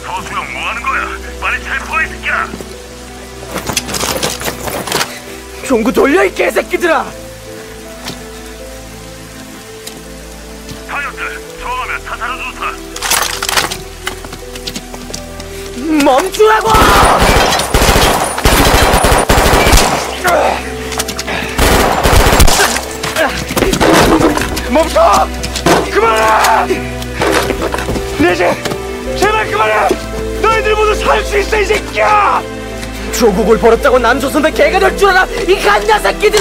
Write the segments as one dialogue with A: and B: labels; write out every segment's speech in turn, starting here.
A: 서수영 뭐하는 거야? 빨리 체포해, 이 새끼야!
B: 종구 돌려, 이 개새끼들아!
A: 타이어들, 저하면 타사를 좋다.
B: 멈추라고! 멈춰! 그만해! 내제 제발 그만해! 너희들 모두 살 수 있어, 이 새끼야! 조국을 버렸다고 남조선의 개가 될 줄 알아, 이 간냐 새끼들아!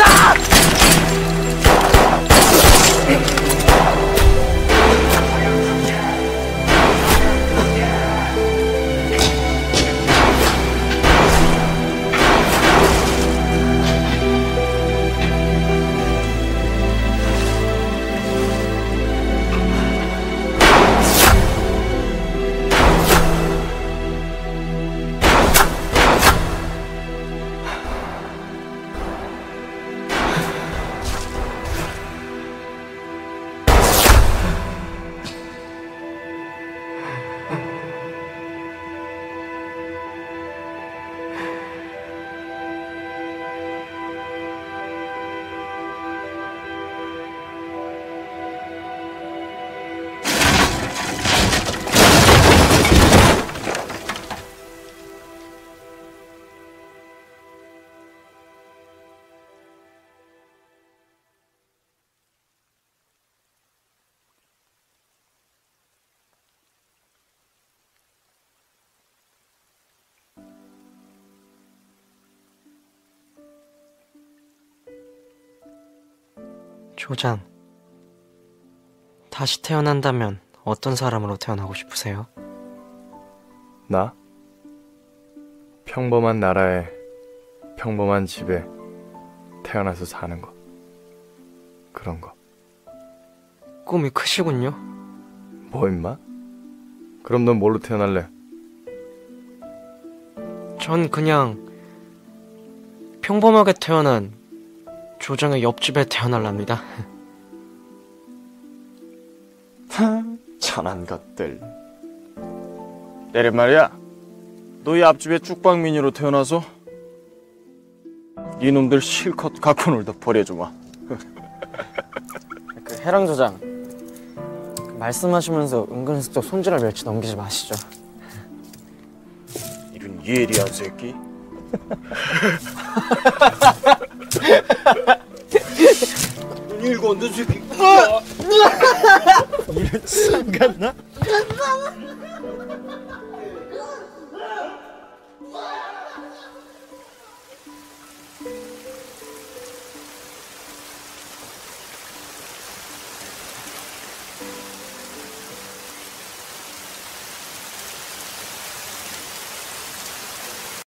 C: 조장, 다시 태어난다면 어떤 사람으로 태어나고 싶으세요?
D: 나? 평범한 나라에 평범한 집에 태어나서 사는 거. 그런 거.
C: 꿈이 크시군요.
D: 뭐 임마? 그럼 넌 뭘로 태어날래?
C: 전 그냥 평범하게 태어난 조장의 옆집에 태어날랍니다.
E: 천한 것들. 내래 말이야, 너희 앞집에 쭉방민이로 태어나서 이놈들 실컷 갖고 놀다 버려주마.
C: 그 해랑 조장, 말씀하시면서 은근슬쩍 손질할 멸치 넘기지 마시죠.
E: 이런 예리한 새끼. 눈 일고 없는 새끼. 이런 상관나?